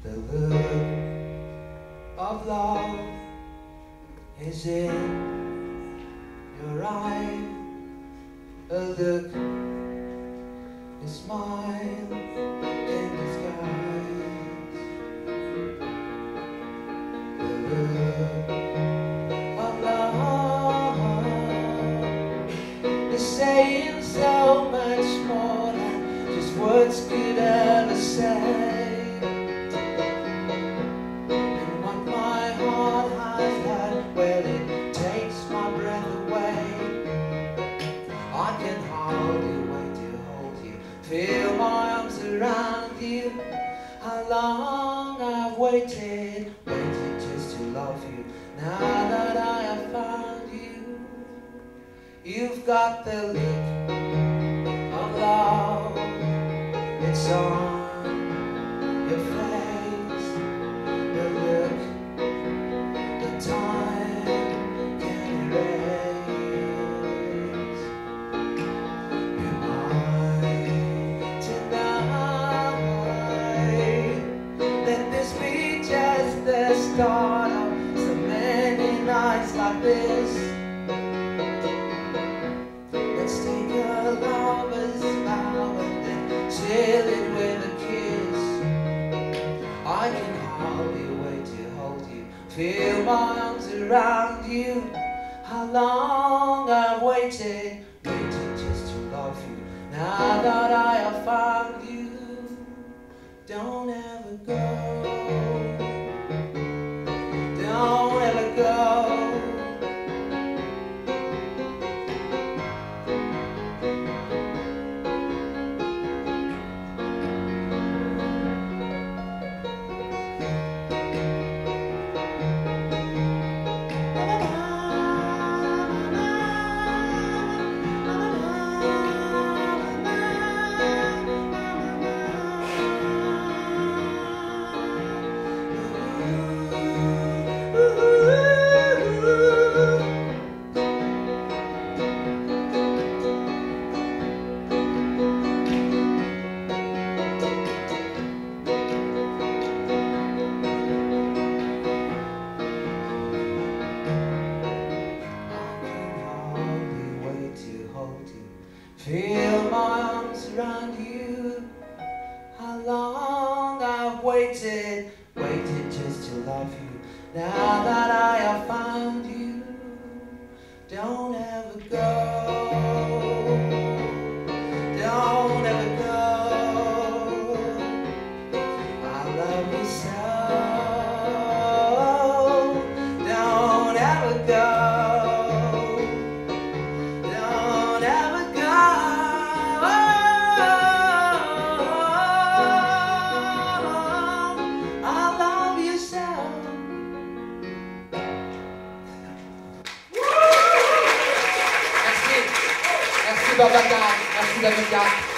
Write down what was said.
The look of love is in your eye. A look, a smile in disguise. The look of love is saying so much more than just words could ever say. And what my heart has had, well, it takes my breath away. I can hardly wait to hold you, feel my arms around you. How long I've waited, waited just to love you. Now that I have found you, you've got the look of love. It's on your face, the look, the time can erase. Tonight, let this be just the start of so many nights like this. Let's take a lover's vow and then seal it with a kiss. I can hardly wait to hold you, feel my arms around you. How long I've waited, waited just to love you. Now that I have found you, don't ever go, don't ever go. Feel my arms around you. How long I've waited, waited just to love you. Now that I have found you, don't ever go, don't ever go. I love you so, don't ever go. Bacharach, merci Bacharach.